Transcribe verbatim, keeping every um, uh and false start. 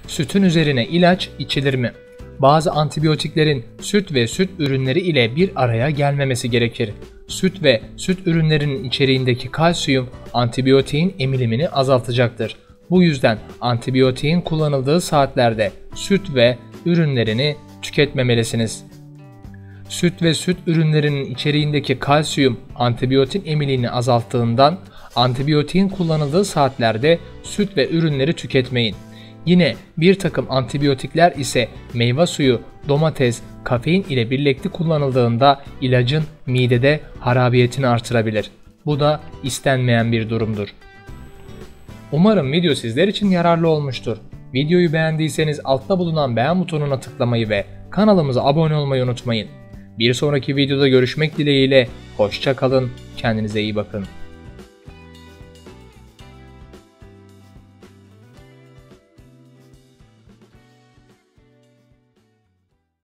Sütün üzerine ilaç içilir mi? Bazı antibiyotiklerin süt ve süt ürünleri ile bir araya gelmemesi gerekir. Süt ve süt ürünlerinin içeriğindeki kalsiyum antibiyotiğin emilimini azaltacaktır. Bu yüzden antibiyotiğin kullanıldığı saatlerde süt ve ürünlerini tüketmemelisiniz. Süt ve süt ürünlerinin içeriğindeki kalsiyum antibiyotin emilini azalttığından antibiyotiğin kullanıldığı saatlerde süt ve ürünleri tüketmeyin. Yine bir takım antibiyotikler ise meyve suyu, domates, kafein ile birlikte kullanıldığında ilacın midede harabiyetini artırabilir. Bu da istenmeyen bir durumdur. Umarım video sizler için yararlı olmuştur. Videoyu beğendiyseniz altta bulunan beğen butonuna tıklamayı ve kanalımıza abone olmayı unutmayın. Bir sonraki videoda görüşmek dileğiyle, hoşça kalın, kendinize iyi bakın.